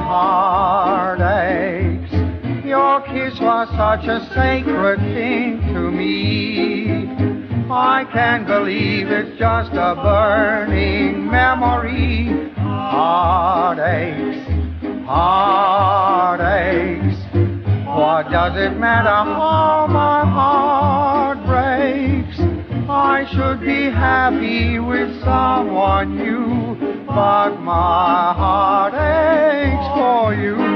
heartaches. Your kiss was such a sacred thing to me. I can't believe it's just a burning memory. Heartaches, heartaches. What does it matter how my heart breaks? I should be happy with someone new, but my heart aches for you.